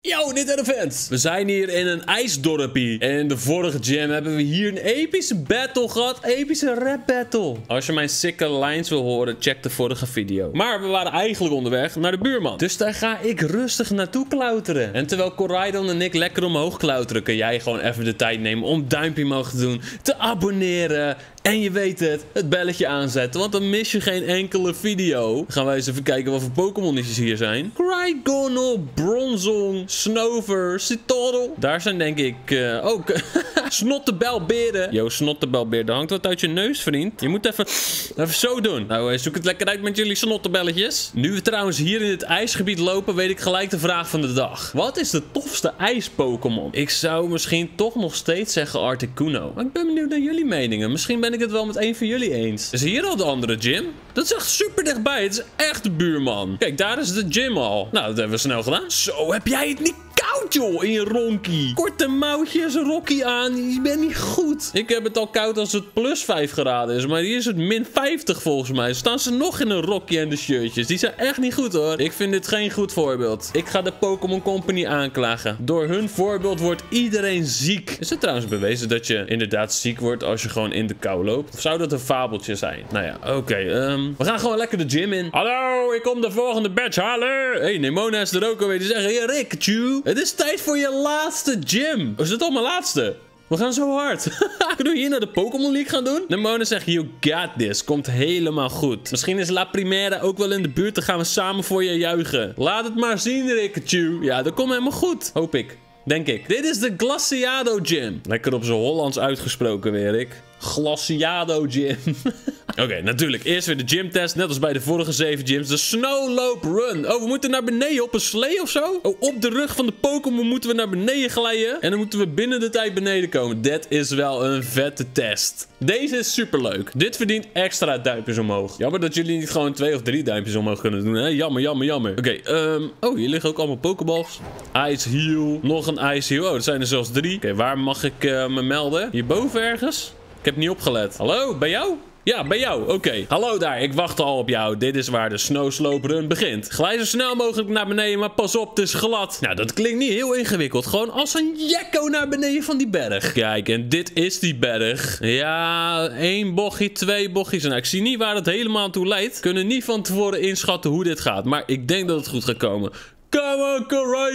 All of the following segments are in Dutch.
Yo, dit zijn de fans. We zijn hier in een ijsdorpie. En in de vorige gym hebben we hier een epische battle gehad. Epische rap battle. Als je mijn sikke lines wil horen, check de vorige video. Maar we waren eigenlijk onderweg naar de buurman. Dus daar ga ik rustig naartoe klauteren. En terwijl Koraidon en ik lekker omhoog klauteren, kun jij gewoon even de tijd nemen om duimpje omhoog te doen, te abonneren. En je weet het belletje aanzetten, want dan mis je geen enkele video. Dan gaan wij eens even kijken wat voor Pokémonnetjes hier zijn. Cryogonal, Bronzong, Snover, Citadel. Daar zijn denk ik ook Snottebelberen. Yo, Snottebelbeer, daar hangt wat uit je neus, vriend. Je moet even zo doen. Nou, zoek het lekker uit met jullie snottebelletjes. Nu we trouwens hier in het ijsgebied lopen, weet ik gelijk de vraag van de dag. Wat is de tofste ijs-Pokémon? Ik zou misschien toch nog steeds zeggen Articuno. Maar ik ben benieuwd naar jullie meningen. Misschien ben ik het wel met één van jullie eens. Is hier al de andere gym? Dat is echt super dichtbij. Het is echt de buurman. Kijk, daar is de gym al. Nou, dat hebben we snel gedaan. Zo, heb jij het niet koud, joh, in je ronkie. Korte mouwtjes, Rocky aan. Je bent niet goed. Ik heb het al koud als het plus 5 graden is. Maar hier is het min 50 volgens mij. Staan ze nog in een Rocky en de shirtjes. Die zijn echt niet goed, hoor. Ik vind dit geen goed voorbeeld. Ik ga de Pokémon Company aanklagen. Door hun voorbeeld wordt iedereen ziek. Is het trouwens bewezen dat je inderdaad ziek wordt als je gewoon in de kou loopt? Of zou dat een fabeltje zijn? Nou ja, oké. We gaan gewoon lekker de gym in. Hallo, ik kom de volgende badge halen. Hey, Nemona is er ook alweer. Die zeggen, hey, Rikachu, het is tijd voor je laatste gym. Is het al mijn laatste? We gaan zo hard. Kunnen we hier naar de Pokémon League gaan doen? Nemona zegt, you got this. Komt helemaal goed. Misschien is La Primera ook wel in de buurt. Dan gaan we samen voor je juichen. Laat het maar zien, Rikachu. Ja, dat komt helemaal goed. Hoop ik. Denk ik. Dit is de Glaciado Gym. Lekker op zijn Hollands uitgesproken weer, ik. Glaciado Gym. Oké, natuurlijk. Eerst weer de gymtest. Net als bij de vorige 7 gyms. De Snowlope Run. Oh, we moeten naar beneden op een slee of zo? Oh, op de rug van de Pokémon moeten we naar beneden glijden. En dan moeten we binnen de tijd beneden komen. Dat is wel een vette test. Deze is superleuk. Dit verdient extra duimpjes omhoog. Jammer dat jullie niet gewoon 2 of 3 duimpjes omhoog kunnen doen, hè? Jammer, jammer, jammer. Oké, oh, hier liggen ook allemaal Pokéballs. Ice Heal. Nog een Ice Heal. Oh, er zijn er zelfs 3. Oké, waar mag ik me melden? Hierboven ergens? Ik heb niet opgelet. Hallo, bij jou? Ja, bij jou. Oké. Hallo daar, ik wacht al op jou. Dit is waar de Snowslope Run begint. Glij zo snel mogelijk naar beneden, maar pas op, het is glad. Nou, dat klinkt niet heel ingewikkeld. Gewoon als een jekko naar beneden van die berg. Kijk, en dit is die berg. Ja, 1 bochtje, 2 bochtjes. Nou, ik zie niet waar het helemaal toe leidt. Kunnen niet van tevoren inschatten hoe dit gaat. Maar ik denk dat het goed gaat komen. Come on,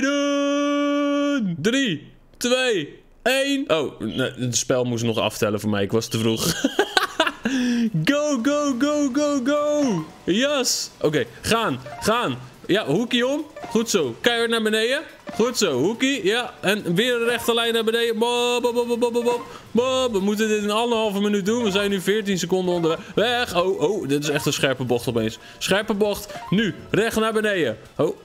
Koraidon! 3, 2, 1. Oh, het spel moest nog aftellen voor mij. Ik was te vroeg. Go, go, go, go, go. Yes. Oké, gaan. Ja, hoekie om. Goed zo. Keihard naar beneden. Goed zo, hoekie. Ja, en weer een rechte lijn naar beneden. Bob, bob, bob, bob, bob, bob. We moeten dit in 1,5 minuut doen. We zijn nu 14 seconden onderweg. Oh, dit is echt een scherpe bocht opeens. Scherpe bocht. Nu, recht naar beneden.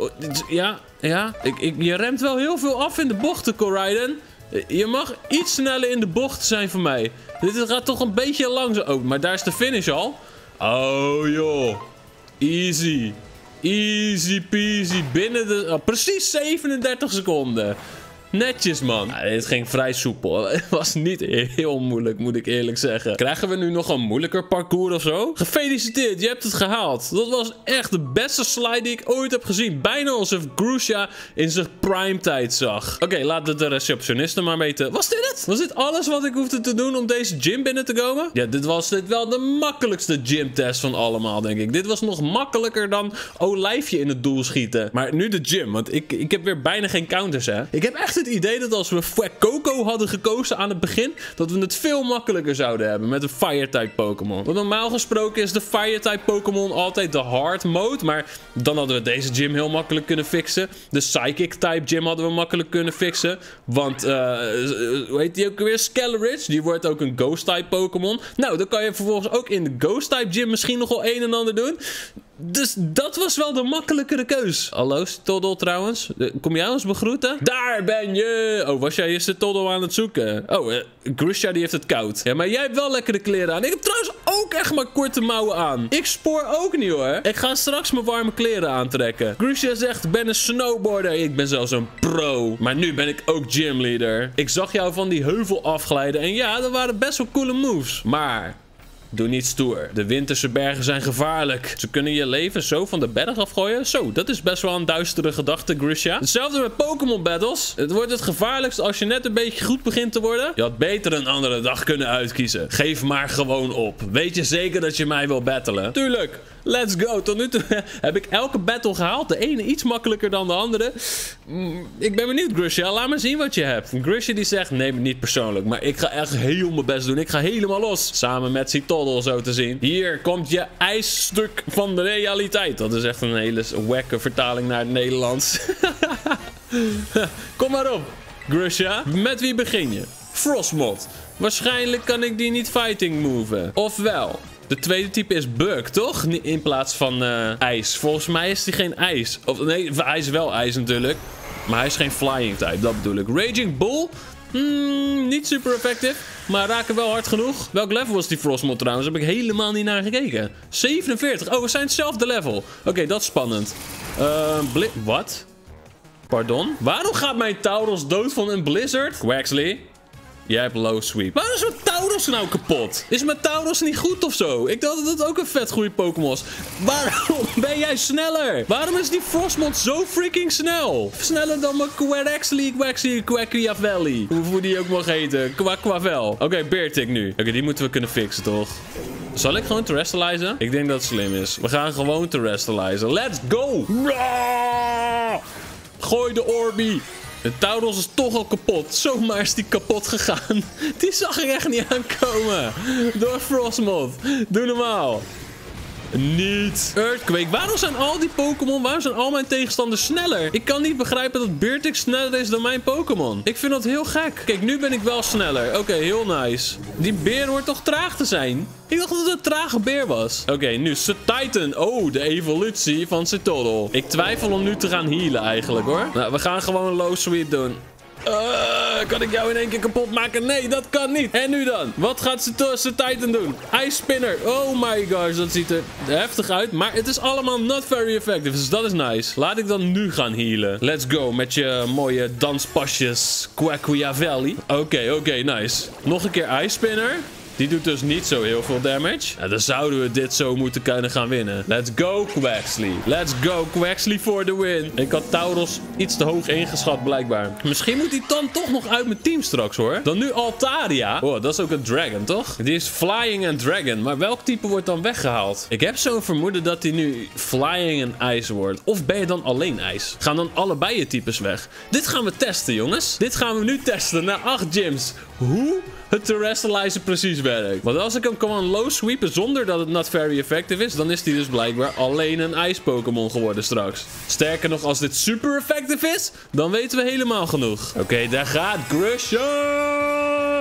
Ja. Je remt wel heel veel af in de bochten, Koraidon. Je mag iets sneller in de bocht zijn voor mij. Dit gaat toch een beetje langzaam. Oh, maar daar is de finish al. Oh, joh. Easy. Easy peasy. Binnen de... Oh, precies 37 seconden. Netjes, man. Ja, dit ging vrij soepel. Het was niet heel moeilijk, moet ik eerlijk zeggen. Krijgen we nu nog een moeilijker parcours of zo? Gefeliciteerd, je hebt het gehaald. Dat was echt de beste slide die ik ooit heb gezien. Bijna alsof Grusha in zijn prime tijd zag. Oké, laten de receptionisten maar weten. Was dit het? Was dit alles wat ik hoefde te doen om deze gym binnen te komen? Ja, dit was wel de makkelijkste gymtest van allemaal, denk ik. Dit was nog makkelijker dan olijfje in het doel schieten. Maar nu de gym, want ik heb weer bijna geen counters, hè. Ik heb echt het idee dat als we Fuecoco hadden gekozen aan het begin, dat we het veel makkelijker zouden hebben met een Fire-type Pokémon. Want normaal gesproken is de Fire-type Pokémon altijd de hard mode, maar dan hadden we deze gym heel makkelijk kunnen fixen. De Psychic-type gym hadden we makkelijk kunnen fixen, want, hoe heet die ook weer? Skeleridge, die wordt ook een Ghost-type Pokémon. Nou, dan kan je vervolgens ook in de Ghost-type gym misschien nog wel een en ander doen. Dus dat was wel de makkelijkere keus. Hallo, Toddle trouwens. Kom jij ons begroeten? Daar ben je! Oh, was jij eerst de Toddle aan het zoeken? Oh, Grusha die heeft het koud. Ja, maar jij hebt wel lekkere kleren aan. Ik heb trouwens ook echt maar korte mouwen aan. Ik spoor ook niet, hoor. Ik ga straks mijn warme kleren aantrekken. Grusha zegt, ik ben een snowboarder. Ik ben zelfs een pro. Maar nu ben ik ook gymleader. Ik zag jou van die heuvel afglijden. En ja, dat waren best wel coole moves. Maar Doe niet stoer. De winterse bergen zijn gevaarlijk. Ze kunnen je leven zo van de berg afgooien. Zo, dat is best wel een duistere gedachte, Grisha. Hetzelfde met Pokémon battles. Het wordt het gevaarlijkst als je net een beetje goed begint te worden. Je had beter een andere dag kunnen uitkiezen. Geef maar gewoon op. Weet je zeker dat je mij wil battelen? Tuurlijk. Let's go. Tot nu toe heb ik elke battle gehaald. De ene iets makkelijker dan de andere. Ik ben benieuwd, Grisha. Laat me zien wat je hebt. Grisha die zegt, neem het niet persoonlijk. Maar ik ga echt heel mijn best doen. Ik ga helemaal los. Samen met Citoddle zo te zien. Hier komt je ijsstuk van de realiteit. Dat is echt een hele wacke vertaling naar het Nederlands. Kom maar op, Grisha. Met wie begin je? Frostmoth. Waarschijnlijk kan ik die niet fighting moven. Ofwel... De tweede type is bug, toch? In plaats van ijs. Volgens mij is hij geen ijs. Of nee, hij is wel ijs natuurlijk. Maar hij is geen flying type, dat bedoel ik. Raging Bull? Niet super effectief. Maar raken wel hard genoeg. Welk level was die Frostmoth trouwens? Daar heb ik helemaal niet naar gekeken. 47. Oh, we zijn hetzelfde level. Oké, dat is spannend. Wat? Pardon? Waarom gaat mijn Tauros dood van een blizzard? Quaxly? Jij hebt low sweep. Waarom is mijn Tauros nou kapot? Is mijn Tauros niet goed of zo? Ik dacht dat het ook een vet goede Pokémon was. Waarom ben jij sneller? Waarom is die Frostmoth zo freaking snel? Sneller dan mijn Quaxly, Quaquiavelli. Hoe die ook mag heten. Quaquavel. Oké, Beartic nu. Oké, die moeten we kunnen fixen, toch? Zal ik gewoon terrestrializen? Ik denk dat het slim is. We gaan gewoon terrestrializen. Let's go! Gooi de Orbi. De Tauros is toch al kapot. Zomaar is die kapot gegaan. Die zag ik echt niet aankomen. Door Frostmoth. Doe normaal. Niet. Earthquake. Waarom zijn al die Pokémon, waarom zijn al mijn tegenstanders sneller? Ik kan niet begrijpen dat Beartic sneller is dan mijn Pokémon. Ik vind dat heel gek. Kijk, nu ben ik wel sneller. Oké, heel nice. Die beer hoort toch traag te zijn? Ik dacht dat het een trage beer was. Oké, nu Titan. Oh, de evolutie van Citoddle. Ik twijfel om nu te gaan healen eigenlijk, hoor. Nou, we gaan gewoon een low sweep doen. Kan ik jou in één keer kapot maken? Nee, dat kan niet. En nu dan? Wat gaat Titan doen? Ice Spinner. Oh my gosh, dat ziet er heftig uit. Maar het is allemaal not very effective. Dus dat is nice. Laat ik dan nu gaan healen. Let's go met je mooie danspasjes. Quaquiavelli. Oké, nice. Nog een keer Ice Spinner. Die doet dus niet zo heel veel damage. Nou, dan zouden we dit zo moeten kunnen gaan winnen. Let's go, Quaxly. Let's go, Quaxly for the win. Ik had Tauros iets te hoog ingeschat, blijkbaar. Misschien moet hij dan toch nog uit mijn team straks, hoor. Dan nu Altaria. Oh, dat is ook een dragon, toch? Die is flying en dragon. Maar welk type wordt dan weggehaald? Ik heb zo'n vermoeden dat hij nu flying en ijs wordt. Of ben je dan alleen ijs? Gaan dan allebei je types weg? Dit gaan we testen, jongens. Dit gaan we nu testen na 8 gyms. Hoe het terrestrializen precies werkt. Want als ik hem kan low sweepen zonder dat het not very effective is, dan is hij dus blijkbaar alleen een ijs Pokémon geworden straks. Sterker nog, als dit super effective is, dan weten we helemaal genoeg. Oké, daar gaat Grisha!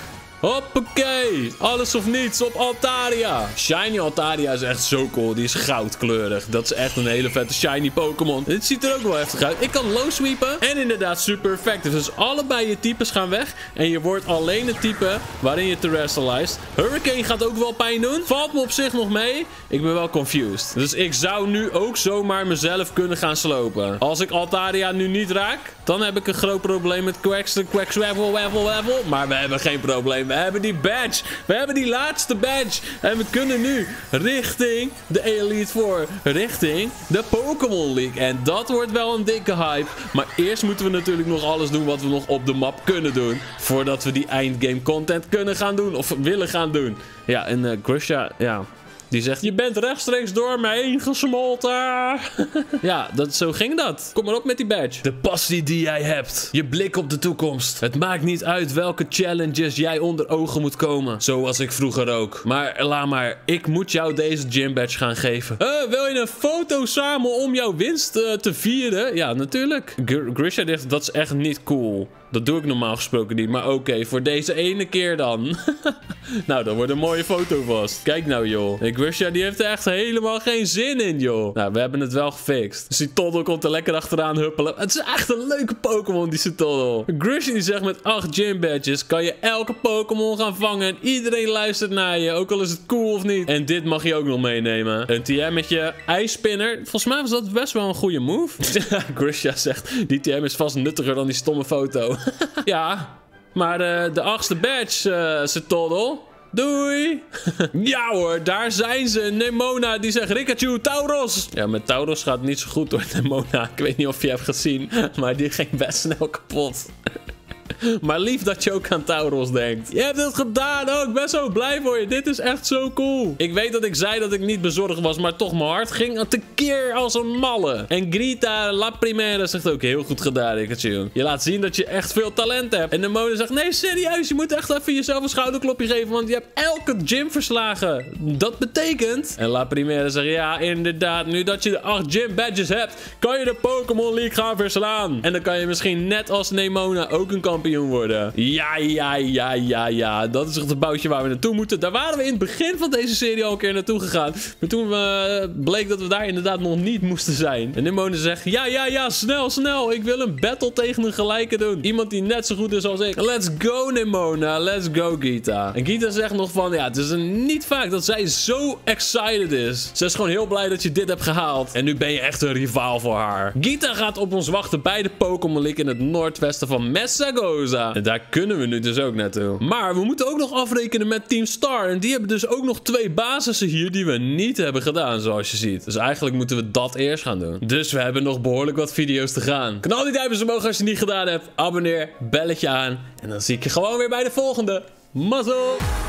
Hoppakee. Alles of niets op Altaria. Shiny Altaria is echt zo cool. Die is goudkleurig. Dat is echt een hele vette shiny Pokémon. Dit ziet er ook wel heftig uit. Ik kan low sweepen. En inderdaad super effective. Dus allebei je types gaan weg. En je wordt alleen het type waarin je terrestrialized. Hurricane gaat ook wel pijn doen. Valt me op zich nog mee. Ik ben wel confused. Dus ik zou nu ook zomaar mezelf kunnen gaan slopen. Als ik Altaria nu niet raak, dan heb ik een groot probleem met Quaxwavel. Maar we hebben geen probleem. We hebben die badge. We hebben die laatste badge. En we kunnen nu richting de Elite Four. Richting de Pokémon League. En dat wordt wel een dikke hype. Maar eerst moeten we natuurlijk nog alles doen wat we nog op de map kunnen doen. Voordat we die eindgame content kunnen gaan doen. Of willen gaan doen. Ja, en Grisha, ja... Die zegt, je bent rechtstreeks door me heen gesmolten. Ja, zo ging dat. Kom maar op met die badge. De passie die jij hebt. Je blik op de toekomst. Het maakt niet uit welke challenges jij onder ogen moet komen. Zoals ik vroeger ook. Maar laat maar, ik moet jou deze gym badge gaan geven. Wil je een foto samen om jouw winst te vieren? Ja, natuurlijk. Grisha zegt, dat is echt niet cool. Dat doe ik normaal gesproken niet. Maar oké, voor deze ene keer dan. Nou, dat wordt een mooie foto vast. Kijk nou, joh. Grisha, die heeft er echt helemaal geen zin in, joh. Nou, we hebben het wel gefixt. Dus Citoddle komt er lekker achteraan huppelen. Het is echt een leuke Pokémon, die Citoddle. Grisha die zegt, met 8 gym badges kan je elke Pokémon gaan vangen. En iedereen luistert naar je. Ook al is het cool of niet. En dit mag je ook nog meenemen. Een TM met je ijsspinner. Volgens mij was dat best wel een goede move. Grisha zegt, die TM is vast nuttiger dan die stomme foto. Ja, maar de 8e badge, Citoddle, Doei. Ja hoor, daar zijn ze. Nemona die zegt Rikachu, Tauros. Ja, met Tauros gaat het niet zo goed hoor, Nemona. Ik weet niet of je hebt gezien, maar die ging best snel kapot. Maar lief dat je ook aan Tauros denkt. Je hebt het gedaan. Oh, ik ben zo blij voor je. Dit is echt zo cool. Ik weet dat ik zei dat ik niet bezorgd was, maar toch, mijn hart ging tekeer als een malle. En Grita La Primera zegt ook heel goed gedaan, Rikachu. Je laat zien dat je echt veel talent hebt. En de mode zegt, nee, serieus, je moet echt even jezelf een schouderklopje geven, want je hebt elke gym verslagen. Dat betekent... En La Primera zegt, ja, inderdaad, nu dat je de 8 gym badges hebt, kan je de Pokémon League gaan verslaan. En dan kan je misschien net als Nemona ook een kampioen worden. Ja. Dat is echt het boutje waar we naartoe moeten. Daar waren we in het begin van deze serie al een keer naartoe gegaan. Maar toen bleek dat we daar inderdaad nog niet moesten zijn. En Nemona zegt, ja, snel. Ik wil een battle tegen een gelijke doen. Iemand die net zo goed is als ik. Let's go, Nemona. Let's go, Gita. En Gita zegt nog van, ja, het is niet vaak dat zij zo excited is. Ze is gewoon heel blij dat je dit hebt gehaald. En nu ben je echt een rivaal voor haar. Gita gaat op ons wachten bij de Pokémon League in het noordwesten van Messagoza. En daar kunnen we nu dus ook naartoe. Maar we moeten ook nog afrekenen met Team Star. En die hebben dus ook nog 2 basissen hier die we niet hebben gedaan, zoals je ziet. Dus eigenlijk moeten we dat eerst gaan doen. Dus we hebben nog behoorlijk wat video's te gaan. Knal die duimpjes omhoog als je het niet gedaan hebt. Abonneer, belletje aan. En dan zie ik je gewoon weer bij de volgende. Mazzel!